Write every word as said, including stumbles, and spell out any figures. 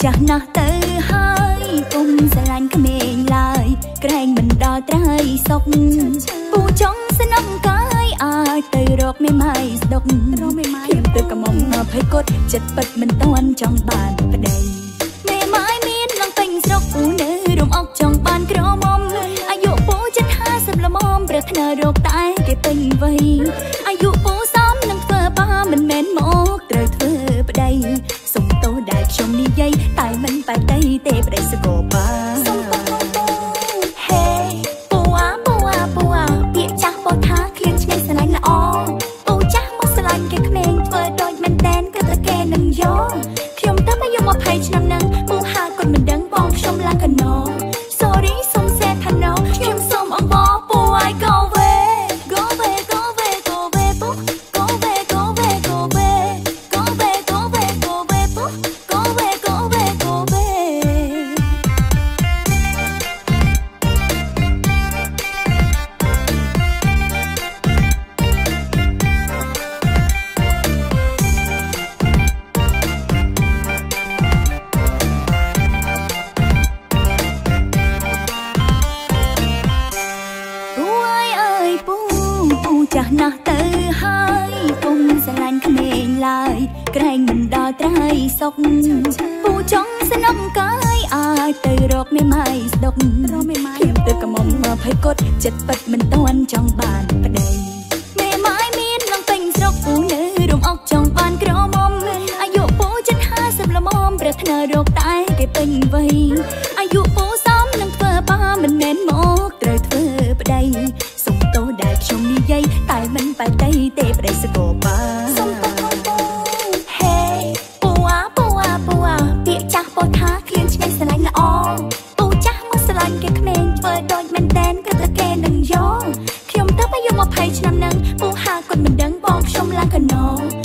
ចាស់ណាស់ទៅហើយពុំស្រឡាញ់ក្មេងឡើយក្រែងមិនដល់ត្រៃសុកពូចង់ស្នំកាយអាចទៅរកមេម៉ាយស្ដុករកមេម៉ាយទៅកំងភ័យគត់ចិត្តពិតមិនតាន់ចង់បានប្តីមេម៉ាយមានឡើងពេញស្រុកពូនៅរំអុកចង់បានក្រមុំអាយុពូចិត្តហាសិបល្មមប្រាថ្នារកតែគេពេញវ័យអាយុពូសមនឹងធ្វើបាមិនមែនមកត្រូវធ្វើប្តីសុំទោសដែលខ្ញុំនិយាយតែមិនបែកដីទេប្តីសកលបាសុំទោសហេពូអាពូអាពូអាពាក្យចាស់បោះថាឃ្លានឆ្ងាយស្រឡាញ់ល្អពូចាស់មកស្រឡាញ់គេក្មេងធ្វើដូចមែនតែនគិតតែគេនឹងយកខ្ញុំទៅអាយុยี่สิบឆ្នាំនឹងពូហាគាត់មិនដឹងបងខ្ញុំឡើងកណោ Sorry សុំសេថាណូខ្ញុំសុំអង្វរពូឲ្យ go away go away go away go away ពូ go away go away go away go away go away go away ពូ go away go away go away ចាស់ណាស់ទៅហើយពុំស្រឡាញ់ក្មេងឡើយក្រែងមិនដល់ត្រៃសុកពូចង់ស្នំកាយអាចទៅរកមេម៉ាយស្ដុករកមេម៉ាយខ្ញុំទៅកំងភ័យគត់ចិត្តពិតមិនតាន់ចង់បានប្តីមេម៉ាយមានឡើងពេញស្រុកពូនៅរំអុកចង់បានក្រមុំអាយុពូចិត្តហាសិបល្មមប្រាថ្នារកតែគេពេញវ័យអាយុពូសមនឹងធ្វើបាមិនមែនមកត្រូវធ្វើប្តីសុំទោសដែលខ្ញុំនិយាយតែមិនបែកដីទេប្តីសកលបាសុំទោសហេពូអាពូអាពូអាពាក្យចាស់បោះថាឃ្លានឆ្ងាយស្រឡាញ់ល្អពូចាស់មកស្រឡាញ់គេក្មេងធ្វើដូចមែនតែនគិតតែគេនឹងយកខ្ញុំទៅអាយុยี่สิบឆ្នាំនឹងពូហាគាត់មិនដឹងបងខ្ញុំឡើងកណោ